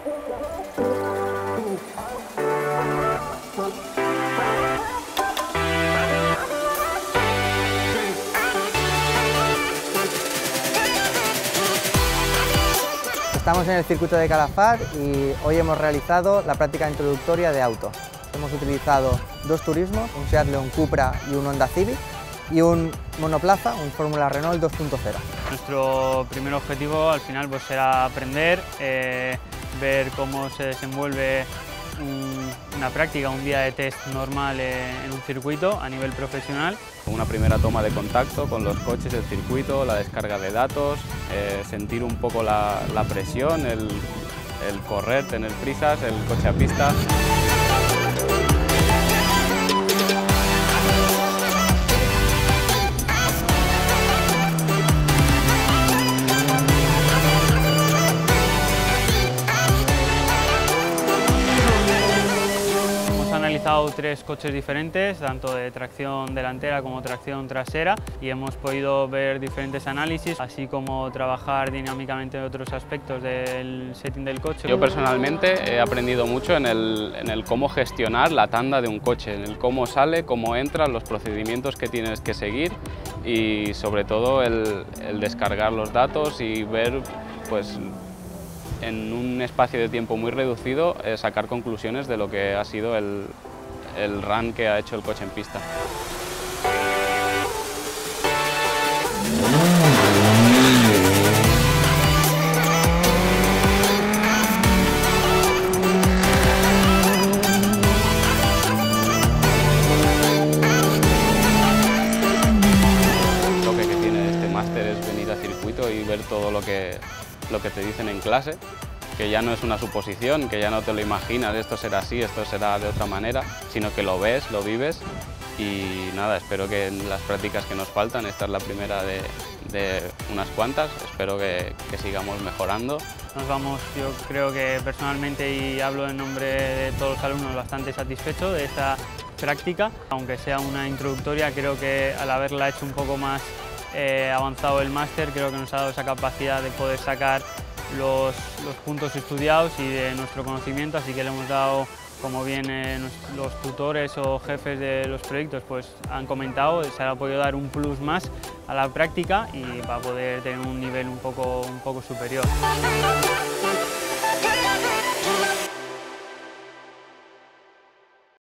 Estamos en el circuito de Calafat y hoy hemos realizado la práctica introductoria de auto. Hemos utilizado dos turismos, un Seat León Cupra y un Honda Civic, y un monoplaza, un Fórmula Renault 2.0. Nuestro primer objetivo al final pues será aprender, ver cómo se desenvuelve una práctica, un día de test normal en un circuito a nivel profesional. Una primera toma de contacto con los coches, el circuito, la descarga de datos, sentir un poco la presión, el correr, tener prisas, el coche a pista. Hemos analizado tres coches diferentes, tanto de tracción delantera como tracción trasera, y hemos podido ver diferentes análisis, así como trabajar dinámicamente en otros aspectos del setting del coche. Yo personalmente he aprendido mucho en el cómo gestionar la tanda de un coche, en el cómo sale, cómo entra, los procedimientos que tienes que seguir y sobre todo el descargar los datos y ver, pues, en un espacio de tiempo muy reducido, sacar conclusiones de lo que ha sido el run que ha hecho el coche en pista. Lo que tiene este máster es venir a circuito y ver todo lo que te dicen en clase, que ya no es una suposición, que ya no te lo imaginas, esto será así, esto será de otra manera, sino que lo ves, lo vives y nada, espero que en las prácticas que nos faltan, esta es la primera de unas cuantas, espero que sigamos mejorando. Nos vamos, yo creo que personalmente, y hablo en nombre de todos los alumnos, bastante satisfechos de esta práctica, aunque sea una introductoria, creo que al haberla hecho un poco más avanzado el máster, creo que nos ha dado esa capacidad de poder sacar los puntos estudiados y de nuestro conocimiento, así que le hemos dado, como bien los tutores o jefes de los proyectos pues han comentado, se le ha podido dar un plus más a la práctica y va a poder tener un nivel un poco superior.